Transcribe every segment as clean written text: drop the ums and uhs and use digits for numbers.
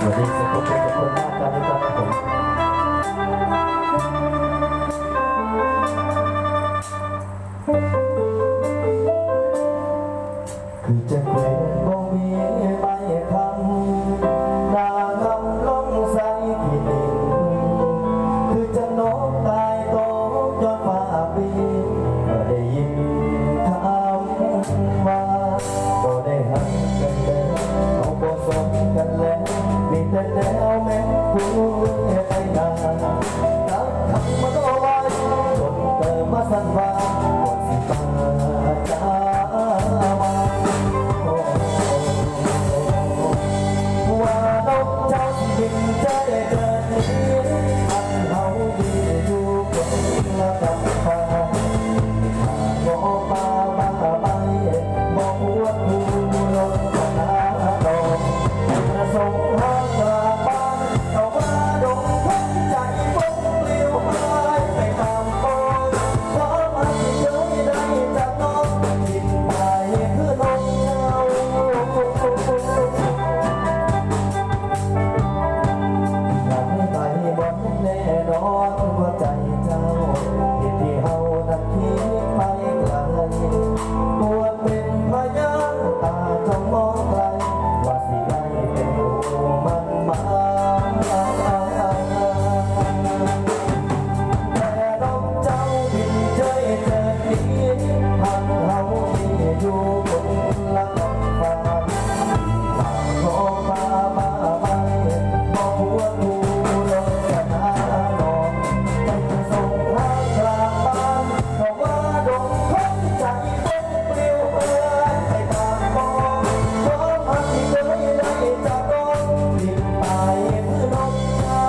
วันนี้สุขภาพทุกคนหน้าตาดีครับผมคือจะเปลี่ยนบ่มีไม่คำนาคำลงใส่ที่ดินคือจะนกตายตกยอดฟ้าปีก็ได้ยินคำว่าบ่ได้หักกันแล้วเขาบ่สนกันแล้วมีแต่แนวแม่กูไปนาตักคำมาโตไว้จนเติมมาสั่นว่าหมดสิตาจ้ามาว่านกเจ้าบินใจเกิดนี้อันเฮาดีอยู่คนละกับฟ้าบ่ป่าบ้าใบบ่หัวหูลงหาดอกประสงค์หากลับบ้านเข้ามาดงพันใจฟงปลิวหายไปตามโอนเพราะมันเยอะได้จากน้องกินไปคือนกเจ้าหลังไปบ่แน่นอนว่าใจเจ้าที่เฮานั้นคิดไปไกลปวดเป็นพยานตาจ้องมองไกลว่าสิได้เป็นผู้มันมาแต่ดอกเจ้าบินเจยเจิดนี้พันเฮาที่อยู่บนละกับฟ้าขอฟ้ามาไปบอกหัวกูลงกันหาดอกใจจะส่งหากลับบ้านเพราะว่าดงคนใจฟงปลิวเอ่ยไปตามมองเพราะพันที่เคยได้จากน้องบินไปเพื่อนกเจ้า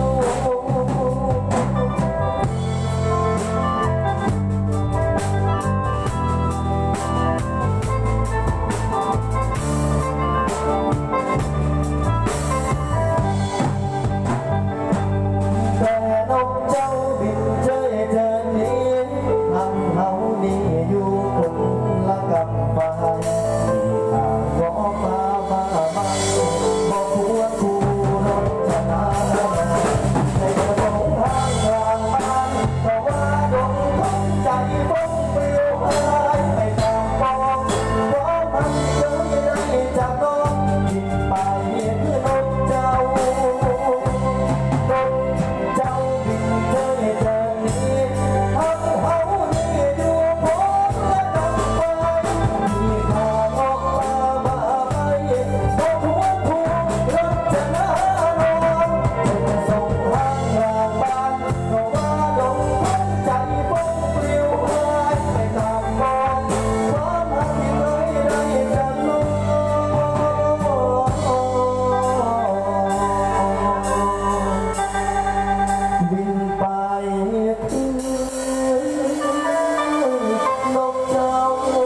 แต่นกเจ้าบินเจยเจอนี้ทำเฮานี่อยู่คนละกับฝ่ายที่ข้าก็ฟ้ามาใบบอกหัวกูรถชนะในกระทงทางกลางบ้านเพราะว่าดงคนใจฟงปลิวหายไปตามปองเพราะมันเคยได้จากน้องกินไปเพื่อนกเจ้านกเจ้าบินเจยเจอนี้ทำเฮานี่อยู่พ้นและดังไฟมีข้างอกมาบ้าไปบอกหัวกูรถจะน่านอนจะส่งทางกลางบ้านเพราะว่าดงคนใจฟงปลิวหายไปตามมองความหักที่เคยได้จากน้องบินไปคือนกเจ้า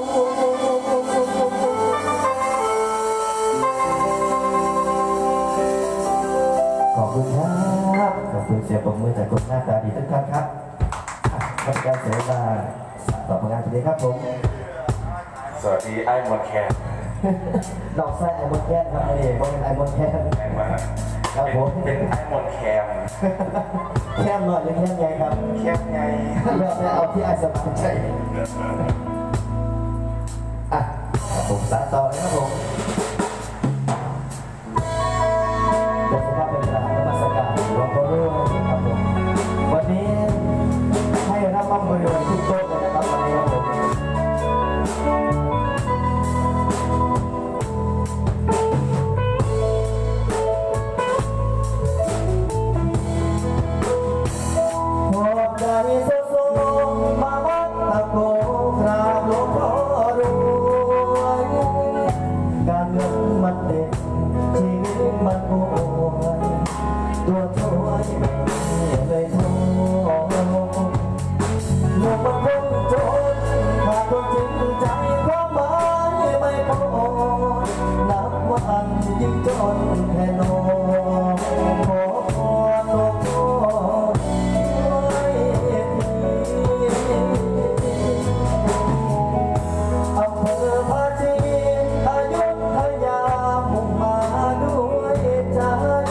ขอบคุณครับขอบคุณเสียงปรบมือจากคนหน้าตาดีทุกท่านครับกับการเสียเวลาต่อผลงานทีนี้ครับผมสวัสดีไอ้มอนแคนดอกไส้ไอมอนแคนครับไอ้บอลไอมอนแคนแรงมากครับผมเป็นไอ้มอนแคมแค่หน่อยหรือแค่ไงครับแคมไงเลือกเอาที่ไอสบายใจอ่ะผมสานต่อเลยครับผมเดี๋ยวสภาพเป็นกระดาษนมัสการหลวงพ่อรุ่งครับผมวันนี้ให้รับมั่งบริวารทุกโต๊ะเลยนะครับวันนี้ครับผมพอใจโซมาวัดตะโกกราบหลวงพ่อรวยการเงินมันเด็ดชีวิตมันป่วยตัวช่วยไม่มีเลยท้อลูกมันคงจนขาดคนจริงใจความหมายไม่พอนับวันยิ่งจนแค่นอนขอพรหลวงพ่อช่วยอำเภอภาชีอยุธยามุ่งมาด้วยใจ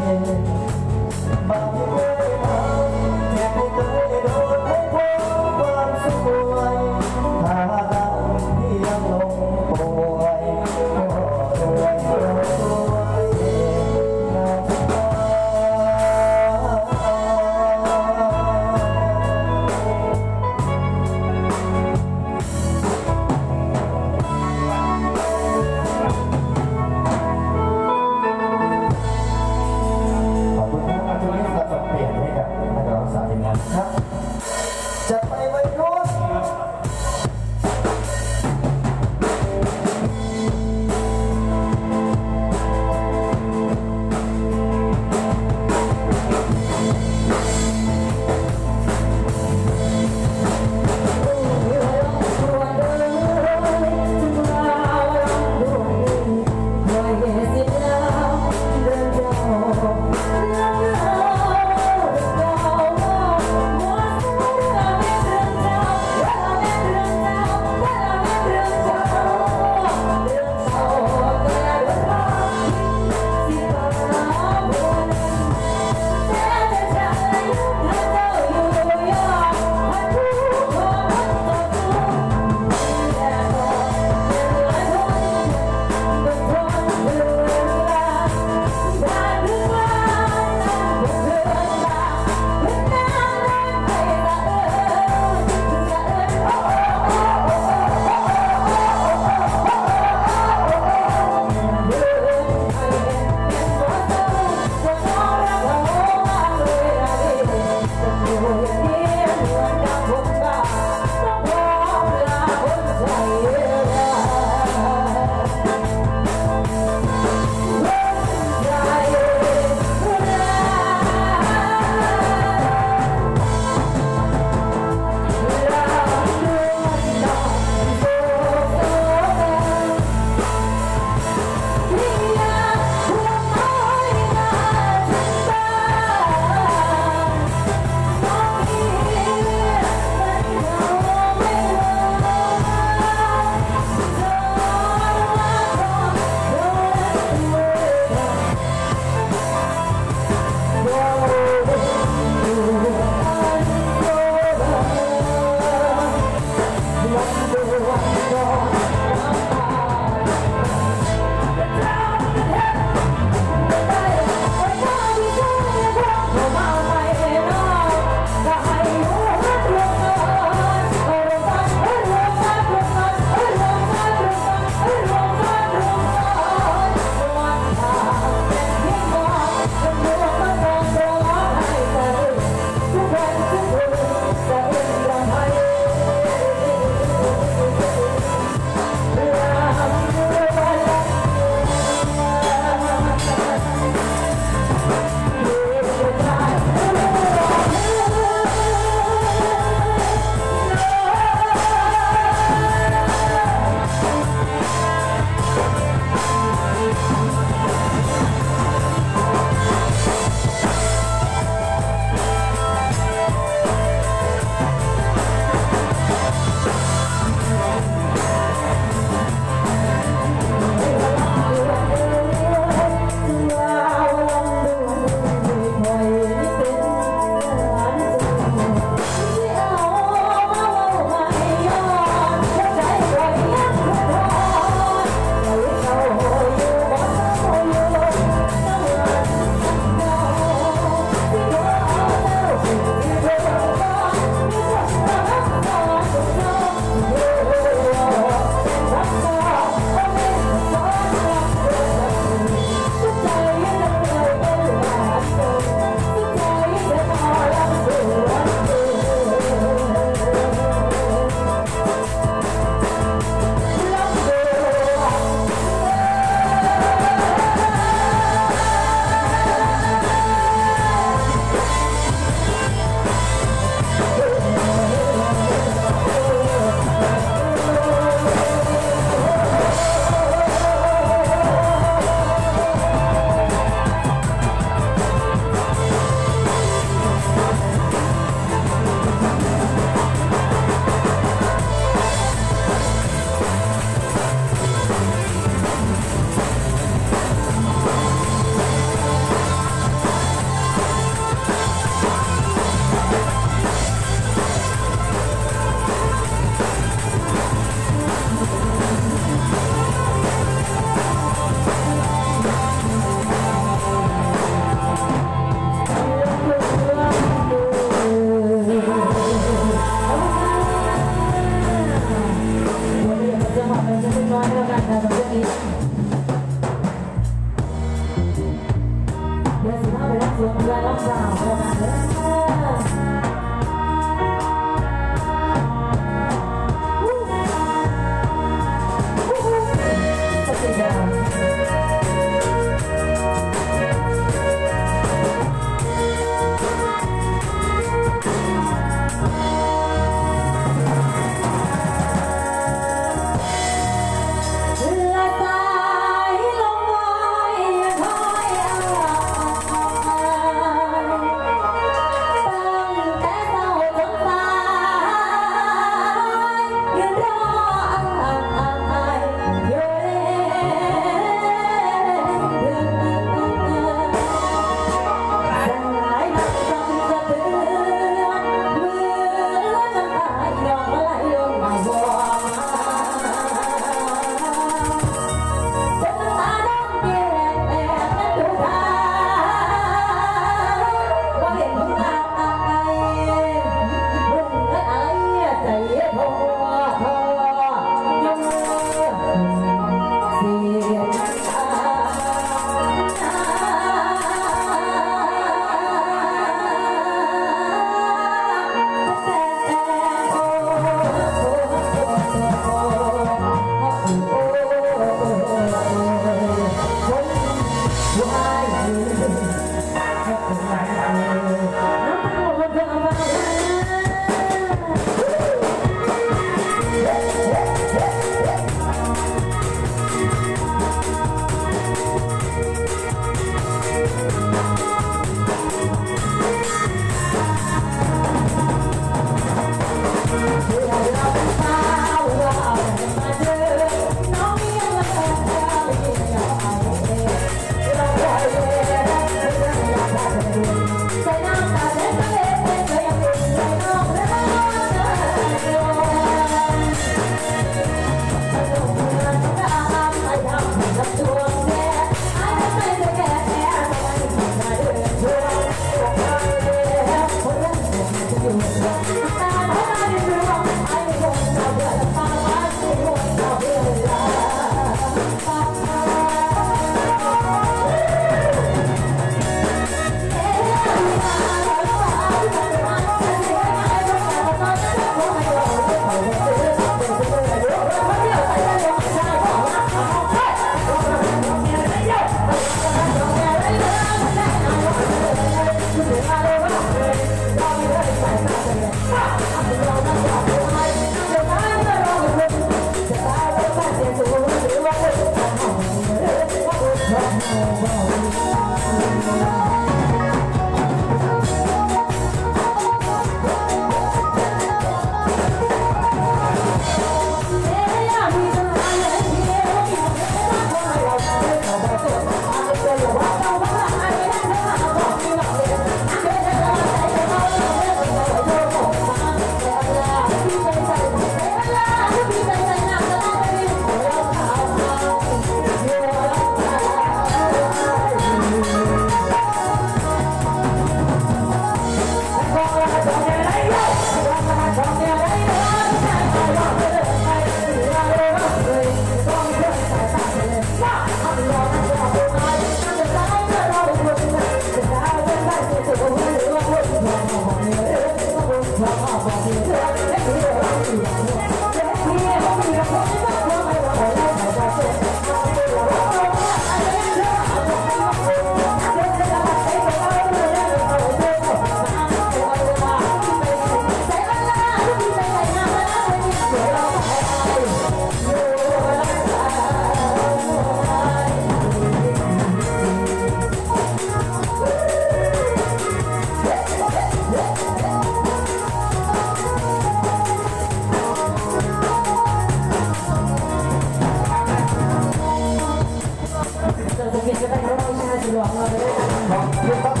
ขอบคุณครับ